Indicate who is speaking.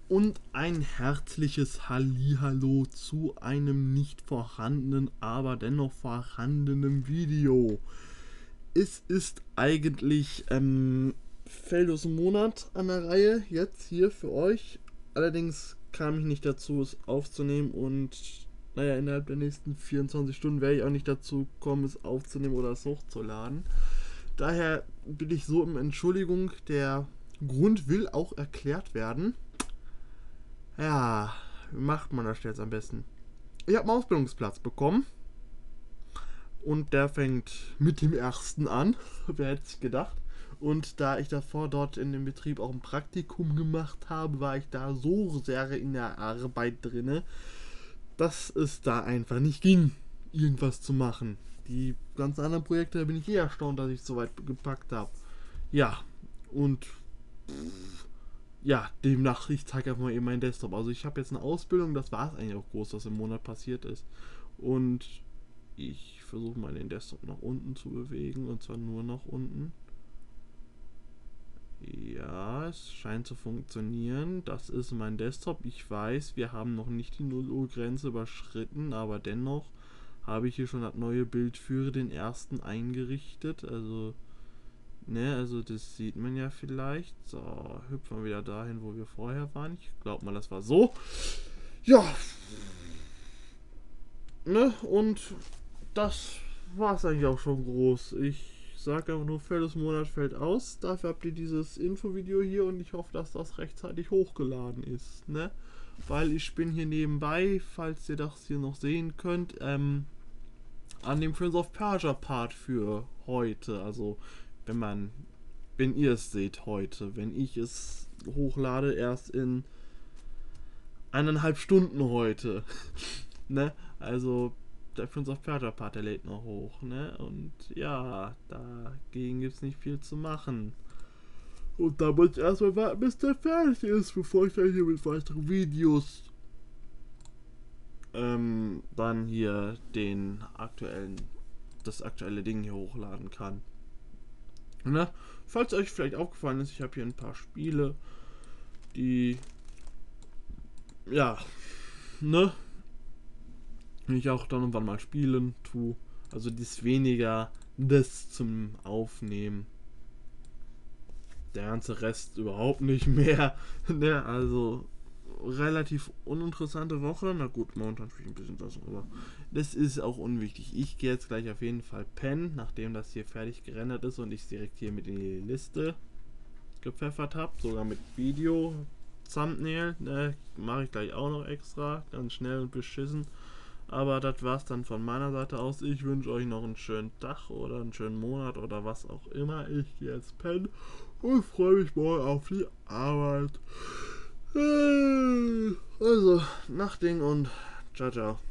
Speaker 1: Und ein herzliches Hallihallo zu einem nicht vorhandenen, aber dennoch vorhandenen Video. Es ist eigentlich Feldus Monat an der Reihe, jetzt hier für euch. Allerdings kam ich nicht dazu, es aufzunehmen und naja, innerhalb der nächsten 24 Stunden werde ich auch nicht dazu kommen, es aufzunehmen oder es hochzuladen. Daher bin ich so um Entschuldigung, der Grund will auch erklärt werden. Ja, wie macht man das jetzt am besten? Ich habe einen Ausbildungsplatz bekommen und der fängt mit dem ersten an. Wer hätte es gedacht? Und da ich davor dort in dem Betrieb auch ein Praktikum gemacht habe, war ich da so sehr in der Arbeit drinne, dass es da einfach nicht ging, irgendwas zu machen. Die ganzen anderen Projekte, da bin ich erstaunt, dass ich es so weit gepackt habe. Ja, und ja, demnach, ich zeige einfach mal eben meinen Desktop. Also ich habe jetzt eine Ausbildung, das war es eigentlich auch groß, was im Monat passiert ist. Und ich versuche mal den Desktop nach unten zu bewegen, und zwar nur nach unten. Ja, es scheint zu funktionieren. Das ist mein Desktop. Ich weiß, wir haben noch nicht die 0 Uhr Grenze überschritten, aber dennoch habe ich hier schon das neue Bild für den ersten eingerichtet. Also das sieht man ja vielleicht. So, hüpfen wir wieder dahin, wo wir vorher waren. Ich glaube mal, das war so. Ja, ne, und das war es eigentlich auch schon groß. Ich sage einfach nur, Feldus Monat fällt aus. Dafür habt ihr dieses Infovideo hier und ich hoffe, dass das rechtzeitig hochgeladen ist, ne? Weil ich bin hier nebenbei, falls ihr das hier noch sehen könnt, an dem Prince of Persia Part für heute. Also, wenn ihr es seht heute, wenn ich es hochlade, erst in 1,5 Stunden heute. Ne? Also der Prince of Persia Part, der lädt noch hoch, ne? Und ja, dagegen gibt's nicht viel zu machen. Und da muss ich erstmal warten, bis der fertig ist, bevor ich dann hier mit weiteren Videos dann hier das aktuelle Ding hier hochladen kann. Ne? Falls euch vielleicht aufgefallen ist, ich habe hier ein paar Spiele, die ja, ne, ich auch dann und wann mal spielen tue. Also dies weniger das zum Aufnehmen. Der ganze Rest überhaupt nicht mehr. Ne, also relativ uninteressante Woche. Na gut, momentan spiele ich ein bisschen das, aber das ist auch unwichtig. Ich gehe jetzt gleich auf jeden Fall pennen, nachdem das hier fertig gerendert ist und ich es direkt hier mit in die Liste gepfeffert habe. Sogar mit Video. Thumbnail, ne, mache ich gleich auch noch extra. Ganz schnell und beschissen. Aber das war's dann von meiner Seite aus. Ich wünsche euch noch einen schönen Tag oder einen schönen Monat oder was auch immer. Ich gehe jetzt pennen und freue mich morgen auf die Arbeit. Also, Nachtding und ciao, ciao.